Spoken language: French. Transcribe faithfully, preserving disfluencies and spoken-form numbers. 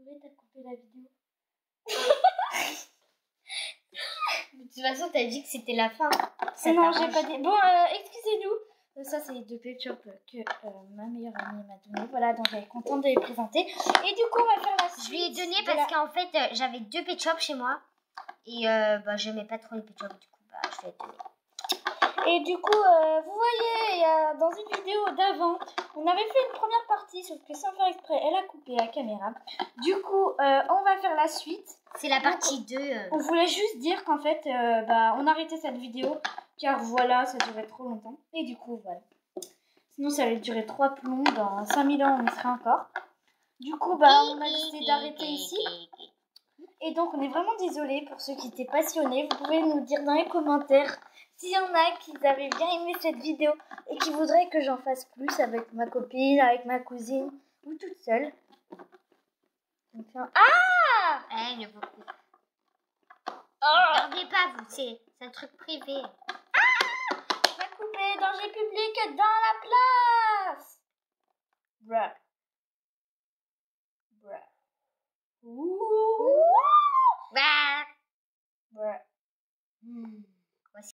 pourquoi t'as coupé la vidéo? De toute façon, t'as dit que c'était la fin. Ça non, t'arrange. j'ai pas dit. Bon, euh, excusez-nous. Ça, c'est les deux Pet Shop que euh, ma meilleure amie m'a donné. Voilà, donc elle est contente de les présenter. Et du coup, on va faire la suite. Je lui ai donné parce la... qu'en fait, euh, j'avais deux Pet Shop chez moi. Et euh, bah, j'aimais pas trop les Pet Shop. Du coup, bah, je lui ai donné. Et du coup, euh, vous voyez, euh, dans une vidéo d'avant, on avait fait une première partie, sauf que sans faire exprès, elle a coupé la caméra. Du coup, euh, on va faire la suite. C'est la partie deux. Euh... On voulait juste dire qu'en fait, euh, bah, on arrêtait cette vidéo, car voilà, ça durait trop longtemps. Et du coup, voilà. Sinon, ça allait durer trois plombs. Dans cinq mille ans, on y serait encore. Du coup, bah, on a décidé d'arrêter ici. Et donc, on est vraiment désolé pour ceux qui étaient passionnés. Vous pouvez nous dire dans les commentaires s'il y en a qui avaient bien aimé cette vidéo et qui voudraient que j'en fasse plus avec ma copine, avec ma cousine ou toute seule. Donc, ah Eh, il y a beaucoup. Oh regardez pas, vous, c'est un truc privé. Ah, ma coupée, danger public dans la place. Bruh.